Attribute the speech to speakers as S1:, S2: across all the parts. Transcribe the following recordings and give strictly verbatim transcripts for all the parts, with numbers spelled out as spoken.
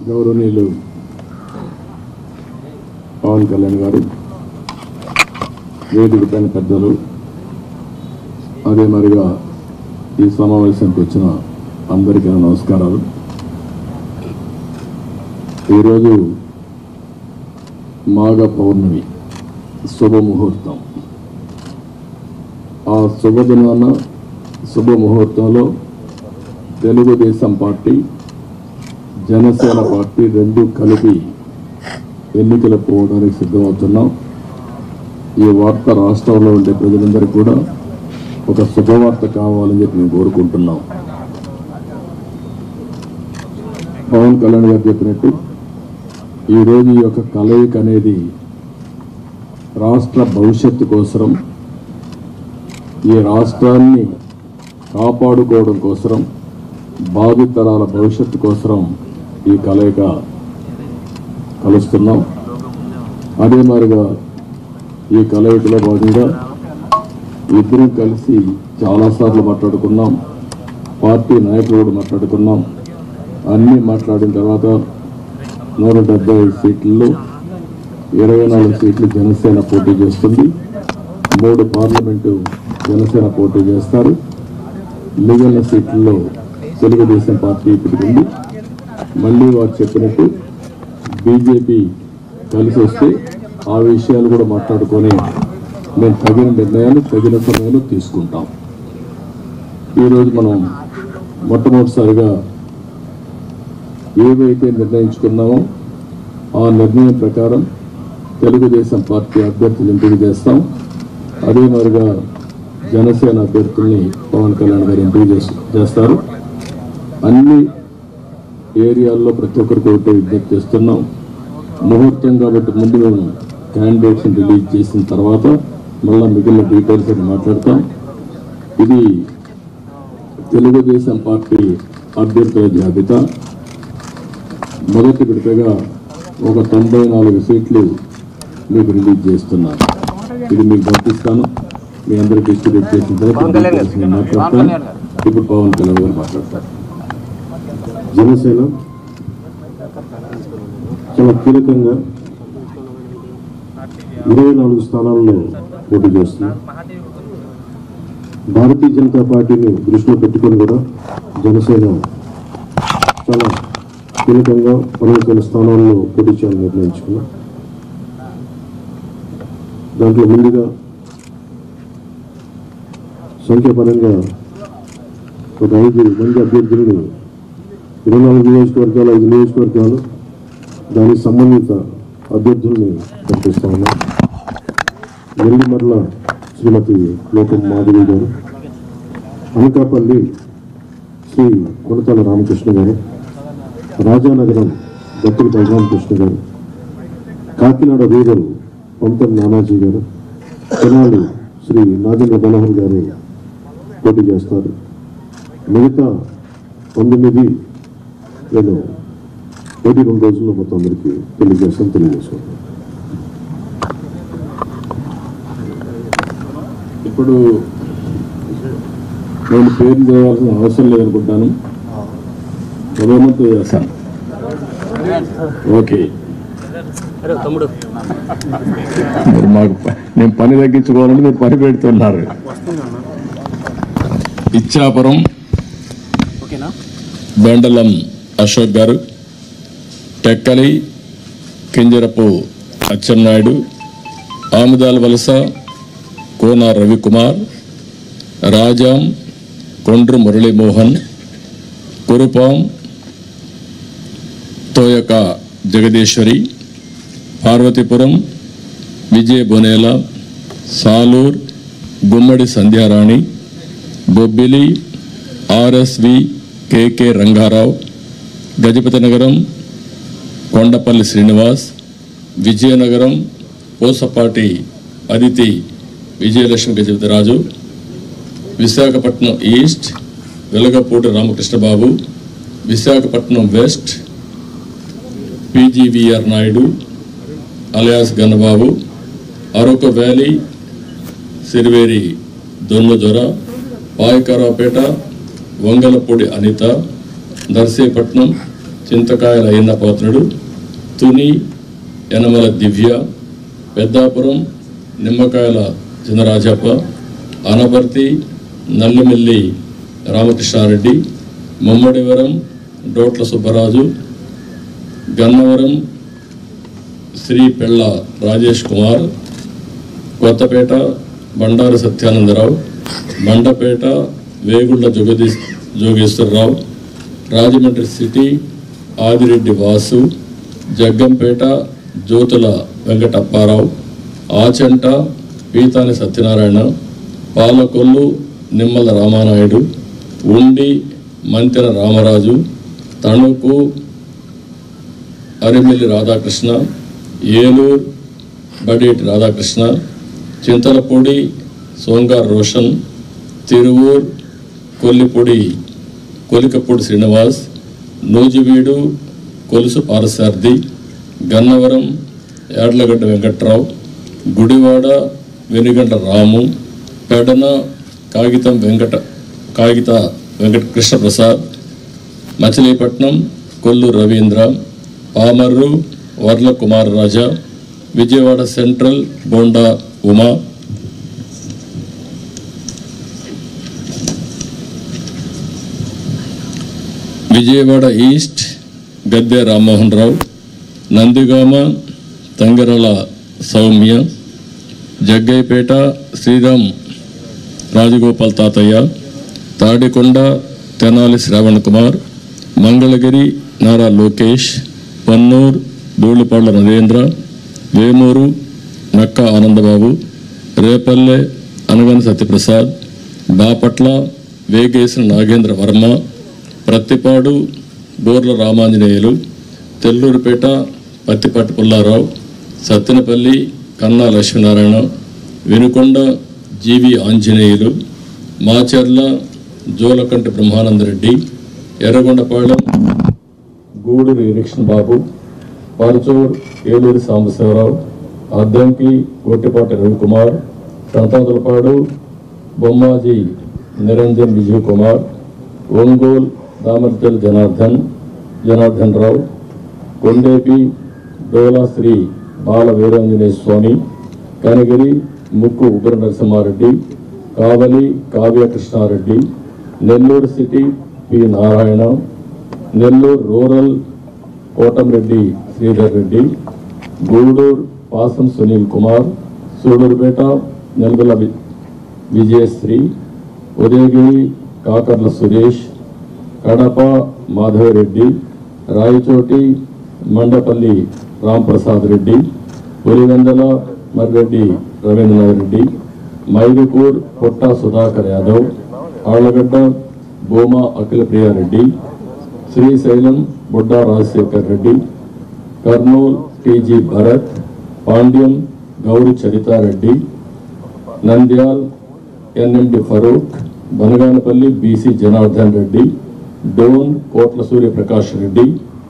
S1: గౌరవనీయులు పవన్ కళ్యాణ్ గారు, వేదిక పైన పెద్దలు, అదే మరిగా ఈ సమావేశానికి వచ్చిన అందరికీ నమస్కారాలు. ఈరోజు మాఘ పౌర్ణమి శుభముహూర్తం. ఆ శుభదినాన శుభముహూర్తంలో తెలుగుదేశం పార్టీ, జనసేన పార్టీ రెండు కలిపి ఎన్నికలు పోవడానికి సిద్ధమవుతున్నాం. ఈ వార్త రాష్ట్రంలో ఉండే ప్రజలందరికీ కూడా ఒక శుభవార్త కావాలని చెప్పి మేము కోరుకుంటున్నాం. పవన్ కళ్యాణ్ గారు చెప్పినట్టు ఈరోజు ఈ యొక్క కలయిక అనేది రాష్ట్ర భవిష్యత్తు కోసం, ఈ రాష్ట్రాన్ని కాపాడుకోవడం కోసం, భావితరాల భవిష్యత్తు కోసం ఈ కలయిక కలుస్తున్నాం. అదే మాదిరిగా ఈ కలయికలో భాగంగా ఇద్దరం కలిసి చాలాసార్లు మాట్లాడుకున్నాం. పార్టీ నాయకులు కూడా మాట్లాడుకున్నాం. అన్నీ మాట్లాడిన తర్వాత నూట డెబ్బై ఐదు సీట్లలో ఇరవై నాలుగు సీట్లు జనసేన పోటీ చేస్తుంది. మూడు పార్లమెంటు జనసేన పోటీ చేస్తారు. మిగిలిన సీట్లలో తెలుగుదేశం పార్టీ పెట్టుకుంది. మళ్ళీ వారు చెప్పినట్టు బీజేపీ కలిసి వస్తే ఆ విషయాలు కూడా మాట్లాడుకొని మేము తగిన నిర్ణయాలు తగిన సమయంలో తీసుకుంటాం. ఈరోజు మనం మొట్టమొదటిసారిగా ఏవైతే నిర్ణయించుకున్నామో ఆ నిర్ణయం ప్రకారం తెలుగుదేశం పార్టీ అభ్యర్థులు ఎంపిక చేస్తాం. అదే మాదిరిగా జనసేన అభ్యర్థుల్ని పవన్ కళ్యాణ్ గారు ఎంపిక చేస్తారు. అన్ని ఏరియాల్లో ప్రతి ఒక్కరికి ఒకటే విజ్ఞప్తి చేస్తున్నాం. ముహూర్తం కాబట్టి ముందు మేము క్యాండిడేట్స్ని రిలీజ్ చేసిన తర్వాత మళ్ళీ మిగిలిన డీటెయిల్స్ అని మాట్లాడతాం. ఇది తెలుగుదేశం పార్టీ అభ్యర్థుల జాబితా. మొదటి విడతగా ఒక తొంభై నాలుగు సీట్లు మీకు రిలీజ్ చేస్తున్నాను. ఇది మీకు పంపిస్తాను. మీ అందరికీ డిస్ట్రిబ్యూట్ చేసిన తర్వాత మాట్లాడతాను. ఇప్పుడు పవన్ కళ్యాణ్ గారు మాట్లాడతారు.
S2: జనసేన చాలా కీలకంగా ఇరవై నాలుగు స్థానాల్లో పోటీ చేస్తుంది. భారతీయ జనతా పార్టీని దృష్టిలో పెట్టుకొని కూడా జనసేన చాలా కీలకంగా పన్నెండు స్థానాల్లో పోటీ చేయాలని నిర్ణయించుకున్నాం. దాంట్లో ముందుగా సంఖ్యాపరంగా ఒక ఐదు మంది అభ్యర్థులను ఇరవై నాలుగు నియోజకవర్గాలు ఐదు నియోజకవర్గాలు దానికి సంబంధిత అభ్యర్థుల్ని పంపిస్తా ఉన్నాం. నెల్లిమర్ల శ్రీమతి లోకం మాధవి గారు, అనకాపల్లి శ్రీ కొనతాల రామకృష్ణ గారు, రాజానగరం దత్తుల బలరామకృష్ణ గారు, కాకినాడ రూరల్ పంతం నానాజీ గారు, తెనాలి శ్రీ నాగేంద్ర మనోహర్ గారు పోటీ చేస్తారు. మిగతా పంతొమ్మిది నేను ఒకటి రెండు రోజుల్లో మొత్తం అందరికీ తెలియజేస్తాను తెలియజేసుకుంటాను.
S1: ఇప్పుడు నేను పేరు చేయాల్సిన అవసరం లేదనుకుంటాను. ప్రధానంతో చేస్తాను. ఓకే, మీరు మాకు నేను పని తగ్గించుకోవాలని మీరు పని పెడుతున్నారు. Ichchapuram బెండలం Ashok garu, Tekkali Kinjarapu Atchannaidu, Amudala Valasa Kona Ravikumar, Rajam Kondru Muralimohan, Kurupam Thoyaka Jagadeeswari, Parvathipuram Vijaya Bonela, Salur Gummadi Sandhyarani, Bobbili RSV KK Rangarao, Gajapathi Nagaram Kondapalli Srinivas, Vizianagaram Pusapati Aditi Vijayalakshmi Gajapathiraju, Visakhapatnam east Velagapudi Ramakrishnababu, Visakhapatnam west PGVR Naidu alias Gannababu, Araku valley Siriveri Donnadora, Payakaraopeta Vangalapudi Anitha, Narsipatnam Chintakayala Ayyanna Patrudu, Tuni Yanamala Divya, Peddapuram Nimmakayala Chinarajappa, Anaparthi Nallimilli Ramakrishna Reddy, Mummidivaram డోట్ల Subbaraju, Gannavaram Sri Pella Rajesh Kumar, Kothapeta Bandaru Satyanandarao, Mandapeta Vegulla Jogadi Jogeswararao, Rajahmundry city Adireddy Vasu, Jaggampeta Jyothula Venkatapparao, Achanta Pithani Satyanarayana, Palakollu Nimmala Ramanaidu, Undi Mantena Ramaraju, Tanuku Arimilli Radhakrishna, Eluru Badeti Radhakrishna, Chintalapudi సోంగార్ Roshan, Tiruvur కొల్లిపూడి Kolikapudi Srinivas, Nuzvid Kolusu Parthasarathi, Gannavaram యాడ్లగడ్డ Venkatrao, Gudivada వెనుగంట రాము, పెడన కాగితం వెంకట కాగిత వెంకట కృష్ణప్రసాద్, మచిలీపట్నం కొల్లు రవీంద్ర, పామర్రు వర్ల కుమార్ రాజా, విజయవాడ సెంట్రల్ బోండా ఉమా, విజయవాడ ఈస్ట్ గద్దె రామ్మోహన్ రావు, నందిగామ తంగరల సౌమ్య, జగ్గైపేట శ్రీరామ్ రాజగోపాల్ తాతయ్య, తాడికొండ తెనాలి శ్రావణ్ కుమార్, మంగళగిరి నారా లోకేష్, పన్నూర్ ధూళిపాళ్ల నరేంద్ర, వేమూరు నక్క ఆనందబాబు, రేపల్లె అనగన సత్యప్రసాద్, బాపట్ల వేగేసిన నాగేంద్ర వర్మ, ప్రత్తిపాడు బోర్ల Ramanjaneyulu, తెల్లూరుపేట Pattipati Pullarao, Sattenapalli Kanna Lakshminarayana, Vinukonda GV Anjaneyulu, Macherla Julakanti Brahmanandareddy, Yerragondapalem Guduru election Babu, Parchur Eluri Sambasivarao, Addanki Gottipati Ravikumar, Santhanuthalapadu Bommaji Niranjan Vijay Kumar, Ongole Damacharla Janardhan Janardhan Rao, Kondapi Dola Sri Bala Veeranjaneya Swamy, Kanigiri Mukku Ugra Narasimhareddy, Kavali Kavya Krishnareddy, Nellore city P Narayana, Nellore rural Kotamreddy Sridhar Reddy, Guduru Pasam Sunil Kumar, Sullurpeta Nelavala Vijayasri, Udayagiri Kakarla Suresh, Kadapa Madhavareddy, Rayachoti Mandipalli Ramprasad Reddy, Pulivendula Marreddy Ravindranath Reddy, Mydukur Putta Sudhakar Yadav, Allagadda Bhuma Akhilapriyareddy, Srisailam Budda Rajasekhar Reddy, Kurnool TG Bharath, Panyam Gowri Charitareddy, Nandyal NMD Farooq, Banaganapalli BC Janardhan Reddy, Dhone Kotla Suryaprakash Reddy,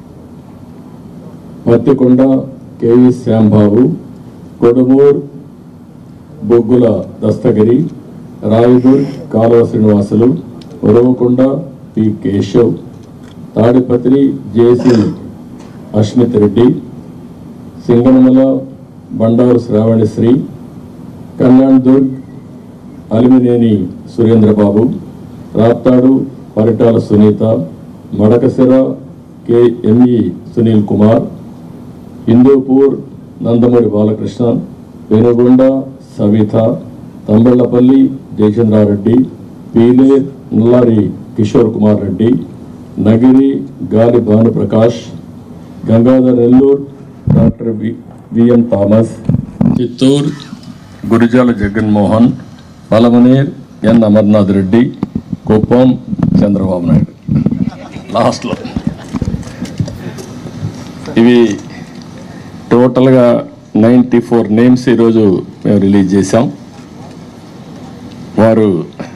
S1: Pattikonda KV Shyambabu, Kodumur Boggula Dasthagiri, Rayadurg Kalava Srinivasulu, Uravakonda P Keshav, Tadipatri JC Asmith Reddy, Singanamala Bandaru Sravanisri, Kalyandurg Alimineni Surendrababu, Raptadu Paritala Sunitha, Madakasira KME Sunil Kumar, Hindupur Nandamuri Balakrishna, Penukonda Savitha, Thamballapalle Jayachandrareddy, Peeleru Nallari Kishore Kumar Reddy, Nagari Gali Bhanuprakash, Gangadhara Nellore doctor VM Thomas, Chittoor Gurajala Jaganmohan, Palamaner N Amarnath Reddy, Kuppam Chandrababu Naidu. లాస్ట్లో ఇవి టోటల్గా నైంటీ ఫోర్ నేమ్స్ ఈరోజు మేము రిలీజ్ చేశాం. వారు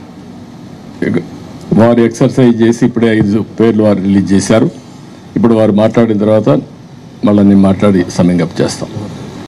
S1: వారు exercise చేసి ఇప్పుడే ఐదు పేర్లు వారు రిలీజ్ చేశారు. ఇప్పుడు వారు మాట్లాడిన తర్వాత మళ్ళీ నేను మాట్లాడి సమ్మింగ్ అప్ చేస్తాం.